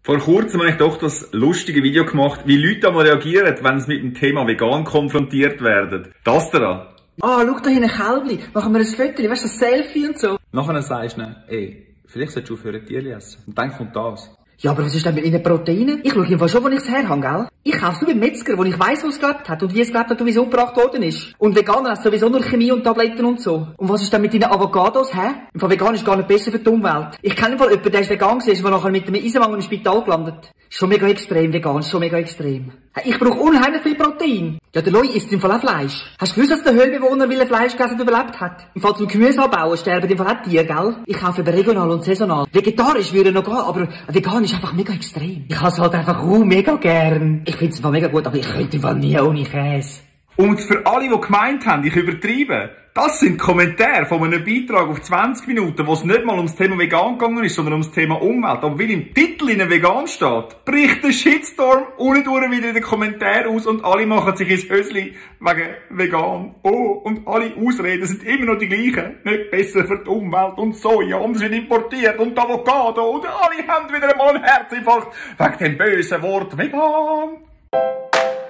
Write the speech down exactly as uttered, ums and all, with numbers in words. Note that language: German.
Vor kurzem habe ich doch das lustige Video gemacht, wie Leute einmal reagieren, wenn sie mit dem Thema vegan konfrontiert werden. Das da. Ah, schau da hinten, Kälbli. Machen wir ein Foto, weißt du, ein Selfie und so. Nachher sagst du, ey, vielleicht solltest du aufhören, Tierchen essen. Und dann kommt das. Ja, aber was ist denn mit ihren Proteinen? Ich schaue jedenfalls schon, wo ich es her habe, gell? Ich kaufe es nur beim Metzger, wo ich weiss, wo es gelebt hat und wie es gelebt hat und wie es umgebracht worden ist. Und Veganer essen sowieso nur Chemie und Tabletten und so. Und was ist denn mit deinen Avocados, hä? Im Fall vegan ist gar nicht besser für die Umwelt. Ich kenne im Fall jemanden, der ist vegan gewesen, der nachher mit einem Eisenmangel im Spital gelandet. Ist schon mega extrem, vegan, ist schon mega extrem. Hey, ich brauche unheimlich viel Protein. Ja, der Loi isst im Fall auch Fleisch. Hast du gewusst, dass der Höhlenbewohner, weil er Fleisch gegessen hat, überlebt hat? Im Fall zum Gemüse anbauen sterben im Fall auch Tiere, gell? Ich kaufe aber regional und saisonal. Vegetarisch würde noch gehen, aber vegan ist einfach mega extrem. Ich habe es halt einfach auch mega gern. Ich finde es mega gut, aber ich könnte im Fall nie ohne Käse. Und für alle, die gemeint haben, ich übertreibe, das sind Kommentare von einem Beitrag auf zwanzig Minuten, wo es nicht mal ums Thema vegan gegangen ist, sondern ums Thema Umwelt. Aber weil im Titel in vegan steht, bricht der Shitstorm ohne durch wieder in den Kommentaren aus und alle machen sich ins Hösli wegen vegan. Oh, und alle Ausreden sind immer noch die gleichen. Nicht besser für die Umwelt und Soja und es wird importiert und Avocado und alle haben wieder einmal einen Herzinfarkt wegen dem bösen Wort vegan.